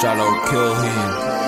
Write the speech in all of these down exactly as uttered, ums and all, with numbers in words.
Shout out kill him.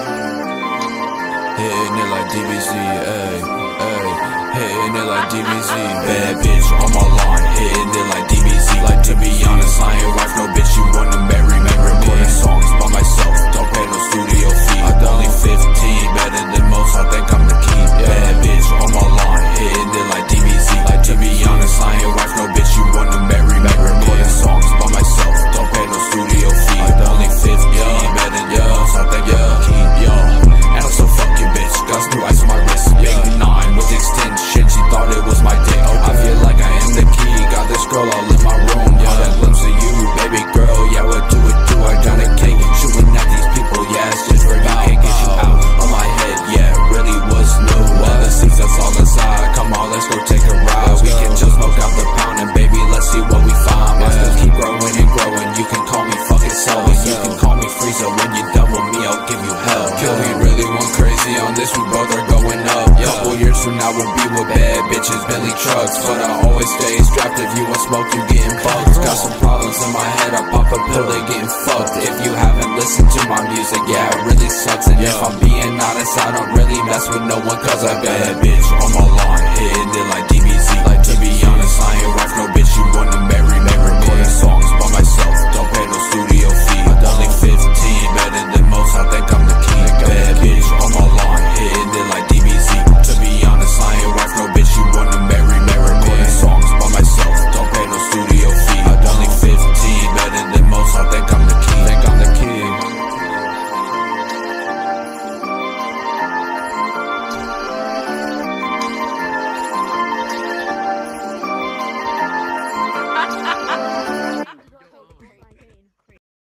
Hitting it like D B Z, ayy, ayy. Hitting it like D B Z. Bad bitch on my lawn, hitting it like D B Z. Like, to be honest, I ain't wife no bitch, you wanna marry me. Recording songs by myself, don't pay no studio fee. I'm only fifteen, better than most, I think I'm the key. Bad bitch on my lawn, hitting it like D B Z. Like, to be honest, I ain't wife no bitch, you wanna marry me. Recording songs by myself, don't pay no studio fee. I'm only fifteen, better than most, I think I'm the key. Yo, and I'm so fucking bitch, got some ice on my wrist. Big nine with extension, she thought it was my dick. I feel like I am the key, got this girl all in my room. Caught a glimpse of you, baby girl, yeah, what do it do? I got a cake, shooting at these people, yeah, it's just for now. Can't get you out of my head, yeah, it really was new. All the seats, that's all inside, come on, let's go take a ride. We can just smoke out the pound and baby, let's see what we find. My skills keep growing and growing, you can call me fucking Sully, you can call me Freezer. When you're done with me, I'll give you hell. Kill me really went crazy on this, we both are going up. Couple years from now we'll be with bad bitches, Billy trucks. But I always stay strapped, if you want smoke, you getting bugged. Got some problems in my head, I pop a pill, they getting fucked. If you haven't listened to my music, yeah, it really sucks. And if I'm being honest, I don't really mess with no one, cause I got a bitch on my lawn, hitting it like D B Z. Like, to be honest, I ain't wife no bitch, you wanna marry